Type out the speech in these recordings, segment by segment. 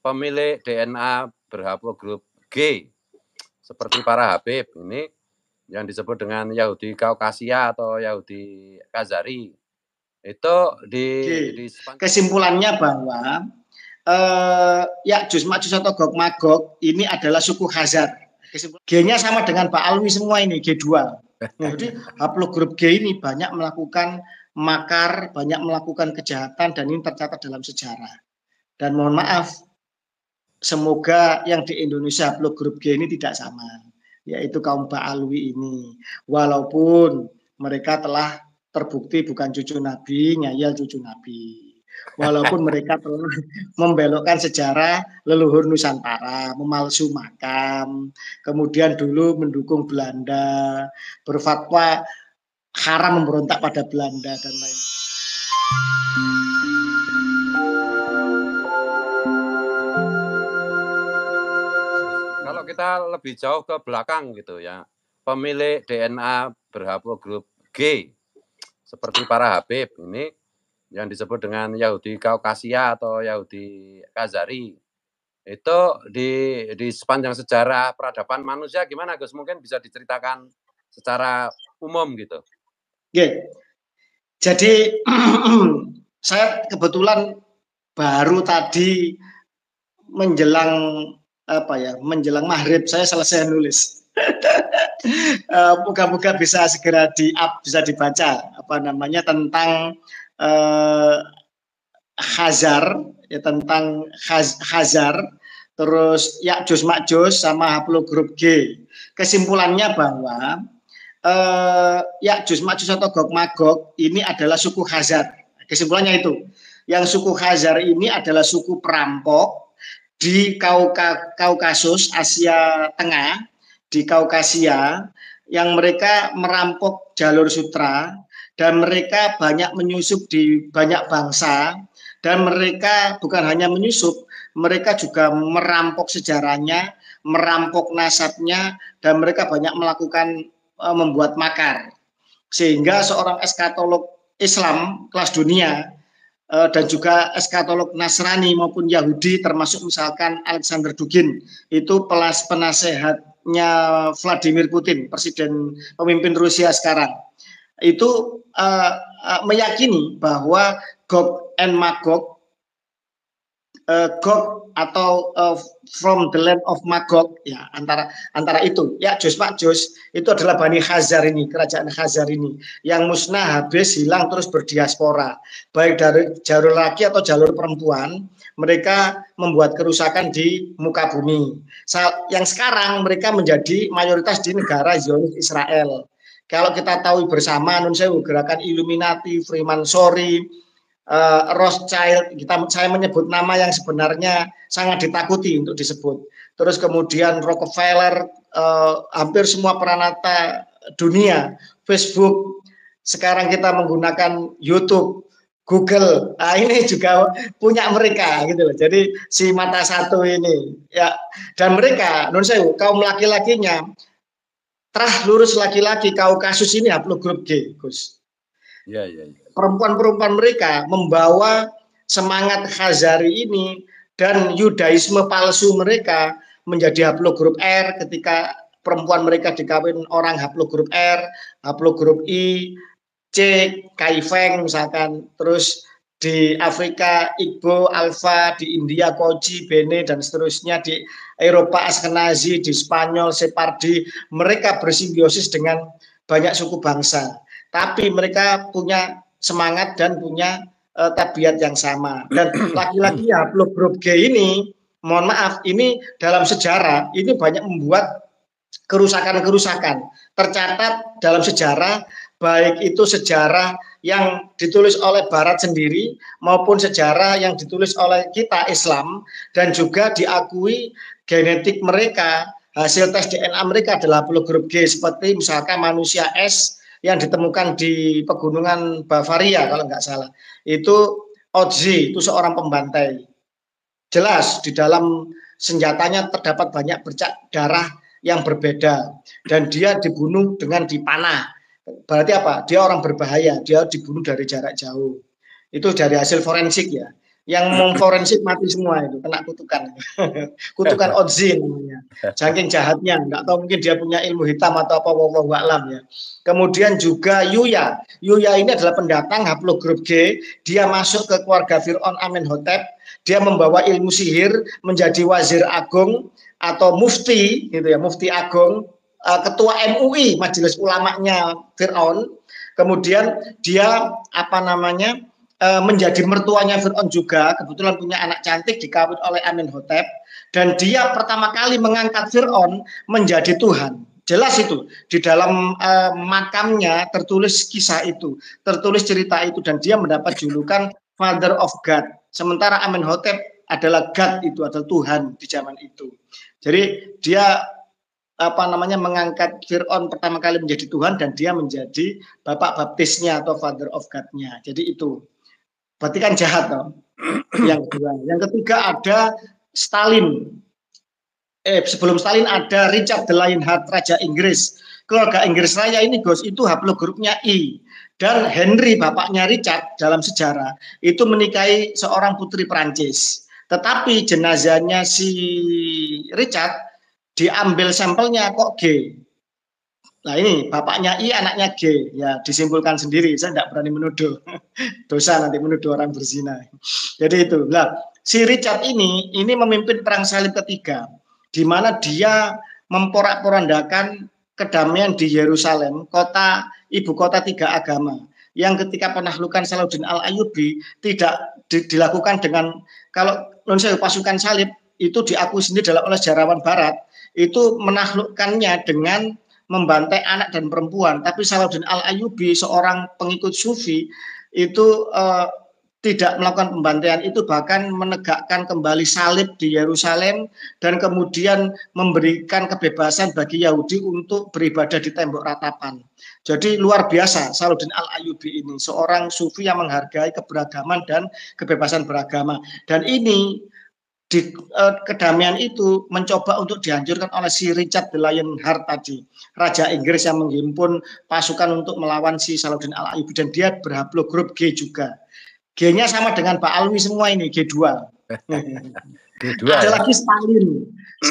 pemilik DNA berhaplogrup G seperti para Habib ini yang disebut dengan Yahudi Kaukasia atau Yahudi Khazari itu di kesimpulannya bahwa Ya'juj Ma'juj atau Gog Magog ini adalah suku Khazar. G-nya sama dengan Pak Alwi semua ini G2. Jadi haplogrup G ini banyak melakukan makar, banyak melakukan kejahatan dan ini tercatat dalam sejarah. Dan mohon maaf, semoga yang di Indonesia haplogrup G ini tidak sama, yaitu kaum Pak Alwi ini. Walaupun mereka telah terbukti bukan cucu Nabi, ngayal cucu Nabi. Walaupun mereka telah membelokkan sejarah leluhur Nusantara, memalsu makam, kemudian dulu mendukung Belanda, berfatwa haram memberontak pada Belanda dan lain. Kalau kita lebih jauh ke belakang gitu ya, pemilik DNA berhaplogrup G seperti para Habib ini yang disebut dengan Yahudi Kaukasia atau Yahudi Khazari itu di sepanjang sejarah peradaban manusia gimana Gus? Mungkin bisa diceritakan secara umum gitu. Oke. Jadi saya kebetulan baru tadi menjelang menjelang maghrib saya selesai nulis. Moga-moga bisa segera bisa dibaca tentang Khazar, ya, tentang Khazar, terus Ya'juj Ma'juj sama haplogrup G. Kesimpulannya bahwa Ya'juj Ma'juj atau Gog Magog ini adalah suku Khazar. Kesimpulannya itu. Yang suku Khazar ini adalah suku perampok di Kaukasus, Asia Tengah, di Kaukasia, yang mereka merampok jalur sutra, dan mereka banyak menyusup di banyak bangsa, dan mereka bukan hanya menyusup, mereka juga merampok sejarahnya, merampok nasabnya, dan mereka banyak melakukan membuat makar. Sehingga seorang eskatolog Islam kelas dunia dan juga eskatolog Nasrani maupun Yahudi, termasuk misalkan Alexander Dugin, itu penasehatnya Vladimir Putin, pemimpin Rusia sekarang, itu meyakini bahwa Gog and Magog, Gog atau from the land of Magog, ya antara itu Ya'juj Ma'juj itu adalah Bani Khazar ini, kerajaan Khazar ini yang musnah, habis, hilang, terus berdiaspora, baik dari jalur laki atau jalur perempuan. Mereka membuat kerusakan di muka bumi. Yang sekarang mereka menjadi mayoritas di negara Zionis Israel. Kalau kita tahu bersama, gerakan Illuminati, Freemansori, Rothschild, saya menyebut nama yang sebenarnya sangat ditakuti untuk disebut. Terus kemudian Rockefeller, hampir semua peranata dunia, Facebook, sekarang kita menggunakan YouTube, Google, ini juga punya mereka gitu loh. Jadi si mata satu ini, ya, dan mereka, kaum laki-lakinya, terah lurus laki-laki, Kaukasus ini haplogrup G, Gus. Ya. Perempuan-perempuan mereka membawa semangat Khazari ini dan Yudaisme palsu mereka menjadi haplogrup R ketika perempuan mereka dikawin orang haplogrup R, haplogrup I, C, Kaifeng misalkan, terus di Afrika Igbo, Alfa, di India Koji, Bene, dan seterusnya, di Eropa Askenazi, di Spanyol Separdi, mereka bersimbiosis dengan banyak suku bangsa, tapi mereka punya semangat dan punya tabiat yang sama. Dan laki-laki haplogrup G ini, mohon maaf, ini dalam sejarah ini banyak membuat kerusakan-kerusakan. Tercatat dalam sejarah, baik itu sejarah yang ditulis oleh Barat sendiri maupun sejarah yang ditulis oleh kita Islam, dan juga diakui genetik mereka, hasil tes DNA mereka adalah haplogrup G, seperti misalkan manusia es yang ditemukan di pegunungan Bavaria kalau nggak salah. Itu Otzi, itu seorang pembantai. Jelas di dalam senjatanya terdapat banyak bercak darah yang berbeda, dan dia dibunuh dengan dipanah. Berarti apa? Dia orang berbahaya, dia dibunuh dari jarak jauh. Itu dari hasil forensik ya. yang memforensik mati semua itu, kena kutukan. Kutukan Odzin namanya. Saking jahatnya, nggak tahu mungkin dia punya ilmu hitam atau apa, wallahu a'lam ya. Kemudian juga Yuya. Yuya ini adalah pendatang haplogrup G, dia masuk ke keluarga Fir'aun Amenhotep, dia membawa ilmu sihir menjadi wazir agung atau mufti gitu ya, mufti agung, ketua MUI, majelis ulamanya Fir'aun. Kemudian dia apa namanya? Menjadi mertuanya Fir'aun juga, kebetulan punya anak cantik, dikawin oleh Amenhotep, dan dia pertama kali mengangkat Fir'aun menjadi Tuhan. Jelas itu di dalam makamnya tertulis kisah itu, tertulis cerita itu, dan dia mendapat julukan Father of God. Sementara Amenhotep adalah God, itu adalah Tuhan di zaman itu. Jadi dia apa namanya mengangkat Fir'aun pertama kali menjadi Tuhan, dan dia menjadi bapak baptisnya atau Father of God-nya. Jadi itu. Berarti kan jahat toh. Yang kedua, yang ketiga ada Stalin. Sebelum Stalin ada Richard the Lionheart, Raja Inggris. Keluarga Inggris Raya ini Gus itu haplogrupnya I. Dan Henry bapaknya Richard dalam sejarah itu menikahi seorang putri Perancis. Tetapi jenazahnya si Richard diambil sampelnya kok G. Nah ini bapaknya I, anaknya G, ya disimpulkan sendiri. Saya tidak berani menuduh, dosa nanti menuduh orang berzina. Jadi itu. Nah, si Richard ini memimpin perang salib ketiga, di mana dia memporak-porandakan kedamaian di Yerusalem, kota ibu kota tiga agama. Yang ketika penaklukan Salahuddin Al-Ayyubi tidak dilakukan dengan, kalau pasukan salib itu diakui sendiri oleh sejarawan Barat, itu menaklukkannya dengan membantai anak dan perempuan. Tapi Salahuddin Al-Ayyubi, seorang pengikut Sufi, itu tidak melakukan pembantaian itu, bahkan menegakkan kembali salib di Yerusalem dan kemudian memberikan kebebasan bagi Yahudi untuk beribadah di tembok ratapan. Jadi luar biasa Salahuddin Al-Ayyubi ini, seorang Sufi yang menghargai keberagaman dan kebebasan beragama. Dan ini di kedamaian itu mencoba untuk dihancurkan oleh si Richard the Lionheart tadi, Raja Inggris yang menghimpun pasukan untuk melawan si Salahuddin Al-Ayyubi, dan dia berhaplogrup G juga. G-nya sama dengan Pak Alwi semua ini, G2. G2 ada ya? lagi Stalin.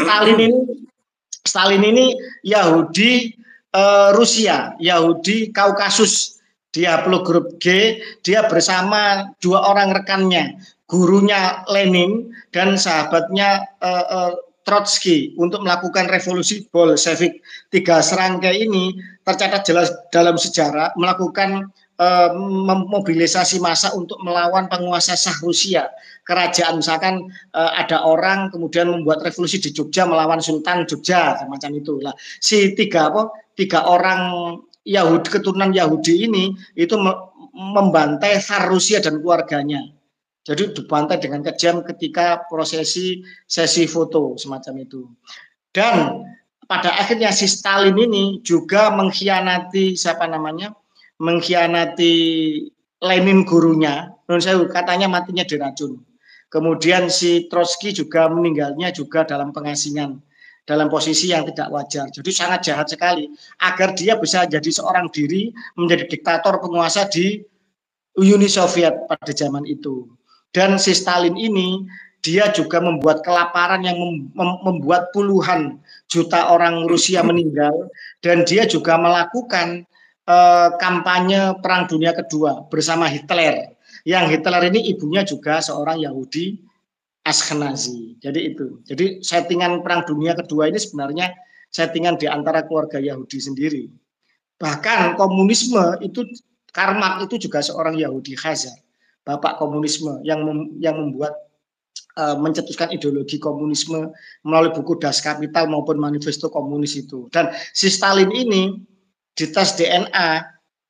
Stalin ini Yahudi Rusia, Yahudi Kaukasus. Dia haplogrup G, dia bersama dua orang rekannya, gurunya Lenin dan sahabatnya Trotsky untuk melakukan revolusi Bolshevik. Tiga serangkai ini tercatat jelas dalam sejarah melakukan memobilisasi massa untuk melawan penguasa Shah Rusia. Kerajaan, misalkan ada orang kemudian membuat revolusi di Jogja melawan Sultan Jogja, semacam itu. Lah, si tiga orang Yahudi, keturunan Yahudi ini itu membantai Tsar Rusia dan keluarganya. Jadi dibantai dengan kejam ketika prosesi sesi foto semacam itu. Dan pada akhirnya si Stalin ini juga mengkhianati mengkhianati Lenin gurunya. Katanya matinya diracun. Kemudian si Trotsky juga meninggalnya juga dalam pengasingan, dalam posisi yang tidak wajar. Jadi sangat jahat sekali agar dia bisa jadi seorang diri, menjadi diktator penguasa di Uni Soviet pada zaman itu. Dan si Stalin ini dia juga membuat kelaparan yang membuat puluhan juta orang Rusia meninggal, dan dia juga melakukan kampanye Perang Dunia Kedua bersama Hitler. Yang Hitler ini ibunya juga seorang Yahudi Ashkenazi. Jadi itu. Jadi settingan Perang Dunia Kedua ini sebenarnya settingan di antara keluarga Yahudi sendiri. Bahkan komunisme itu, Karl Marx itu juga seorang Yahudi Khazar, bapak komunisme yang membuat mencetuskan ideologi komunisme melalui buku Das Kapital maupun Manifesto Komunis itu. Dan si Stalin ini dites DNA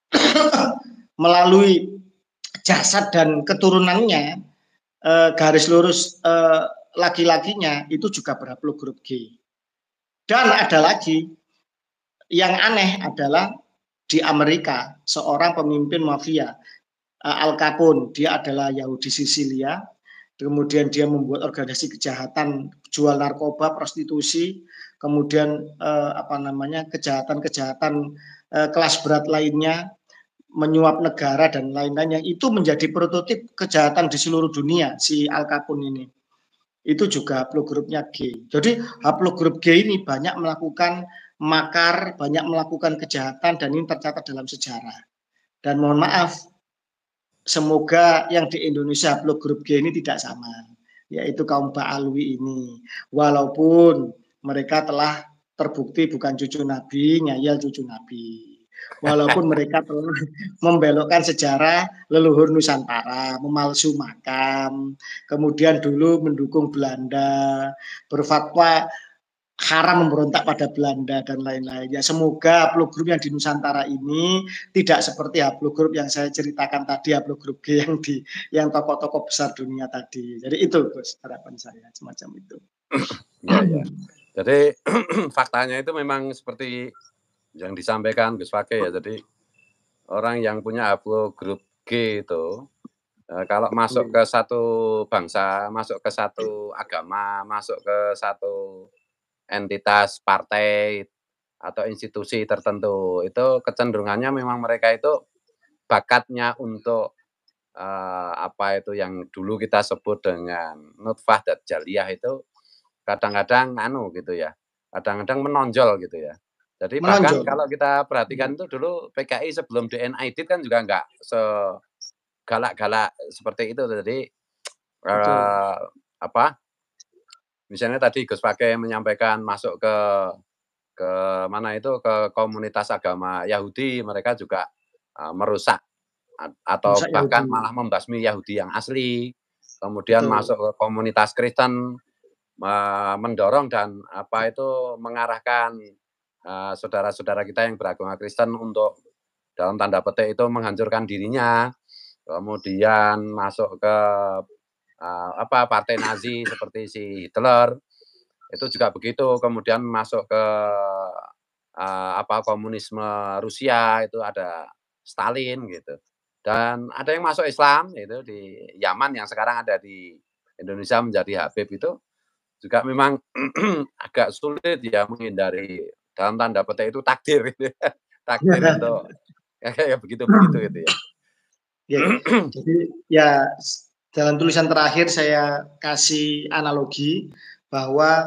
melalui jasad dan keturunannya, garis lurus laki-lakinya itu juga berhaplogrup G. Dan ada lagi yang aneh adalah di Amerika, seorang pemimpin mafia, Al Capone, dia adalah Yahudi Sisilia. Kemudian dia membuat organisasi kejahatan, jual narkoba, prostitusi, kemudian kejahatan-kejahatan kelas berat lainnya, menyuap negara dan lain-lainnya, itu menjadi prototip kejahatan di seluruh dunia si Al Capone ini. Itu juga haplogrupnya G. Jadi haplogrup G ini banyak melakukan makar, banyak melakukan kejahatan, dan ini tercatat dalam sejarah. Dan mohon maaf, semoga yang di Indonesia haplogrup G ini tidak sama, yaitu kaum Ba'alwi ini. Walaupun mereka telah terbukti bukan cucu Nabi, ngayal cucu Nabi. Walaupun mereka telah membelokkan sejarah leluhur Nusantara, memalsu makam, kemudian dulu mendukung Belanda, berfatwa haram memberontak pada Belanda dan lain-lain. Ya, semoga haplogrup yang di Nusantara ini tidak seperti haplogrup yang saya ceritakan tadi, haplogrup G yang tokoh-tokoh besar dunia tadi. Jadi itu Gus, harapan saya semacam itu. Ya. Jadi faktanya itu memang seperti yang disampaikan Gus Fakih ya. Jadi orang yang punya haplogrup G itu kalau masuk ke satu bangsa, masuk ke satu agama, masuk ke satu entitas partai atau institusi tertentu, itu kecenderungannya memang mereka itu bakatnya untuk apa itu yang dulu kita sebut dengan nutfah dan jaliyah itu kadang-kadang gitu ya, kadang-kadang menonjol gitu ya. Jadi bahkan kalau kita perhatikan itu dulu PKI sebelum DNID kan juga nggak segalak-galak seperti itu. Jadi misalnya tadi Gus Fakih menyampaikan masuk ke mana itu, ke komunitas agama Yahudi, mereka juga merusak atau bahkan malah membasmi Yahudi yang asli. Kemudian masuk ke komunitas Kristen, mendorong dan mengarahkan saudara-saudara kita yang beragama Kristen untuk dalam tanda petik itu menghancurkan dirinya. Kemudian masuk ke partai Nazi seperti si Hitler, itu juga begitu. Kemudian masuk ke komunisme Rusia, itu ada Stalin gitu. Dan ada yang masuk Islam, itu di Yaman yang sekarang ada di Indonesia menjadi Habib, itu juga memang agak sulit ya menghindari, dalam tanda petik itu takdir gitu ya. Takdir untuk kayak begitu-begitu gitu ya. Jadi ya dalam tulisan terakhir saya kasih analogi bahwa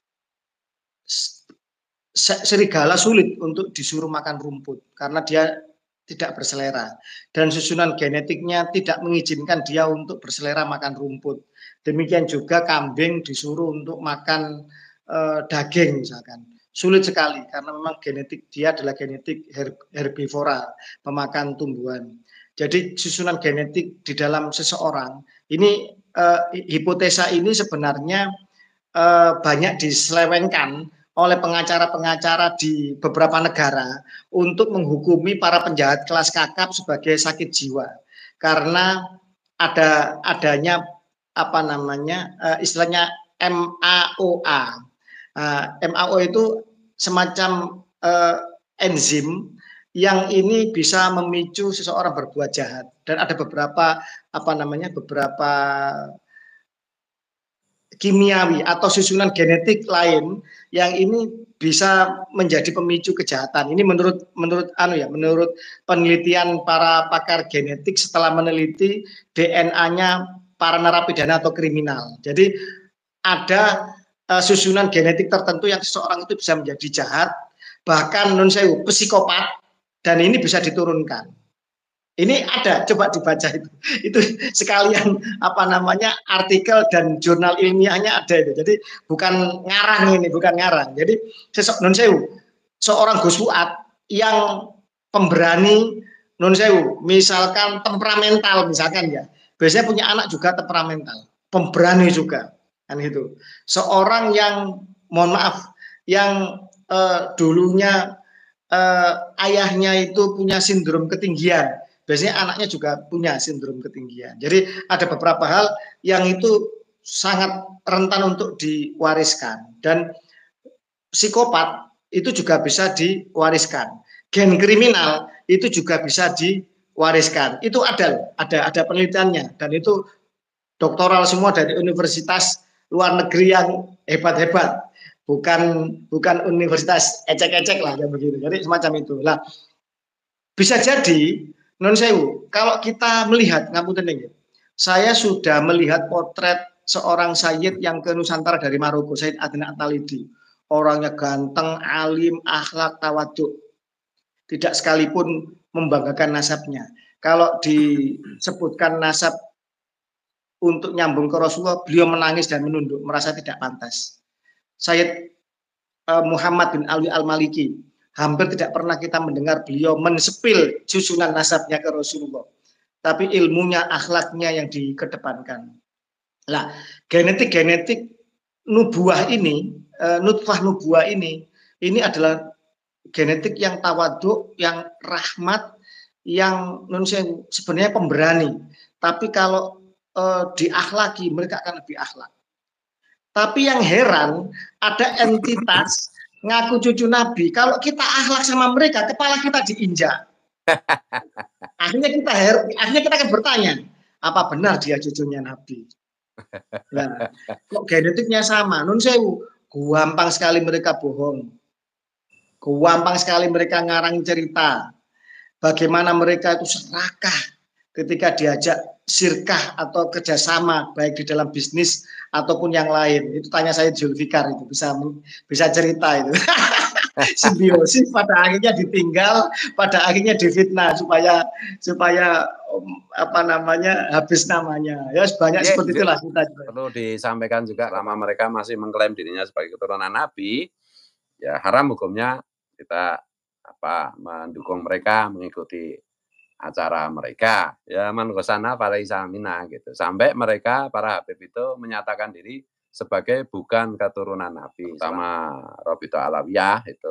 serigala sulit untuk disuruh makan rumput karena dia tidak berselera dan susunan genetiknya tidak mengizinkan dia untuk berselera makan rumput. Demikian juga kambing disuruh untuk makan daging misalkan. Sulit sekali karena memang genetik dia adalah genetik herbivora, pemakan tumbuhan. Jadi susunan genetik di dalam seseorang ini hipotesa ini sebenarnya banyak diselewengkan oleh pengacara-pengacara di beberapa negara untuk menghukumi para penjahat kelas kakap sebagai sakit jiwa karena adanya istilahnya MAOA. MAO itu semacam enzim yang ini bisa memicu seseorang berbuat jahat dan ada beberapa beberapa kimiawi atau susunan genetik lain yang ini bisa menjadi pemicu kejahatan. Ini menurut penelitian para pakar genetik setelah meneliti DNA-nya para narapidana atau kriminal. Jadi ada susunan genetik tertentu yang seseorang itu bisa menjadi jahat, bahkan psikopat, dan ini bisa diturunkan. Ini ada, coba dibaca itu sekalian artikel dan jurnal ilmiahnya ada itu. Jadi bukan ngarang ini, bukan ngarang. Jadi seorang Gus Fuad yang pemberani misalkan temperamental misalkan ya. Biasanya punya anak juga temperamental, pemberani juga kan itu. Seorang yang mohon maaf yang dulunya ayahnya itu punya sindrom ketinggian. Biasanya anaknya juga punya sindrom ketinggian. Jadi ada beberapa hal yang itu sangat rentan untuk diwariskan. Dan psikopat itu juga bisa diwariskan. Gen kriminal itu juga bisa diwariskan. Itu ada penelitiannya. Dan itu doktoral semua dari universitas luar negeri yang hebat-hebat. Bukan universitas ecek-ecek lah, ya begitu. Jadi semacam itu. Lah, bisa jadi Non sewu, kalau kita melihat ngapunten nggih. Saya sudah melihat potret seorang sayyid yang ke Nusantara dari Maroko, Sayyid Adnan At-Talidi. Orangnya ganteng, alim, akhlak, tawaduk. Tidak sekalipun membanggakan nasabnya. Kalau disebutkan nasab untuk nyambung ke Rasulullah, beliau menangis dan menunduk, merasa tidak pantas. Sayyid Muhammad bin Ali Al-Maliki, hampir tidak pernah kita mendengar beliau mensepil susunan nasabnya ke Rasulullah. Tapi ilmunya, akhlaknya yang dikedepankan. Nah, genetik nubuah ini, nutfah nubuah ini adalah genetik yang tawaduk, yang rahmat, yang sebenarnya pemberani. Tapi kalau diakhlaki, mereka akan lebih akhlak. Tapi yang heran, ada entitas ngaku cucu Nabi. Kalau kita akhlak sama mereka, kepala kita diinjak. akhirnya kita akan bertanya, apa benar dia cucunya Nabi? Nah, kok genetiknya sama? Nun sewu, gampang sekali mereka bohong. Gampang sekali mereka ngarang cerita. Bagaimana mereka itu serakah ketika diajak sirkah atau kerjasama baik di dalam bisnis ataupun yang lain. Itu tanya saya Zulfikar, itu bisa cerita itu. Simbiosis pada akhirnya ditinggal, pada akhirnya difitnah supaya apa namanya habis namanya. Ya banyak seperti itulah kita. Perlu disampaikan juga, lama mereka masih mengklaim dirinya sebagai keturunan Nabi, ya haram hukumnya kita mendukung mereka, mengikuti acara mereka, ya man gosana falaisa minna gitu. Sampai mereka para Habib itu menyatakan diri sebagai bukan keturunan Nabi. Sama Robito Alawiyah itu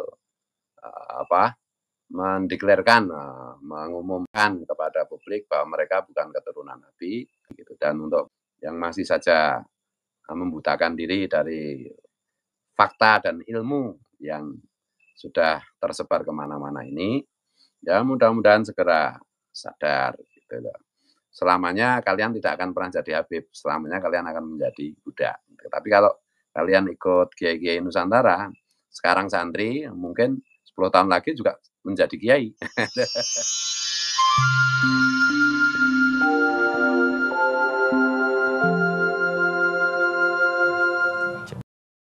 mendeklarkan, mengumumkan kepada publik bahwa mereka bukan keturunan Nabi gitu. Dan untuk yang masih saja membutakan diri dari fakta dan ilmu yang sudah tersebar kemana-mana ini, ya mudah-mudahan segera sadar gitu loh. Selamanya kalian tidak akan pernah jadi Habib, selamanya kalian akan menjadi budak. Tapi kalau kalian ikut kiai-kiai Nusantara, sekarang santri, mungkin 10 tahun lagi juga menjadi kiai.